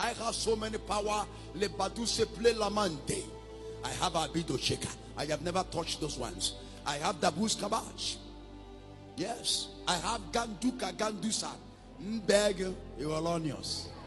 I have so many power. Le baduse play lamante. I have abido shaker. I have never touched those ones. I have the boost kabach. Yes. I have ganduka gandusa. Mbeg Iwalonios.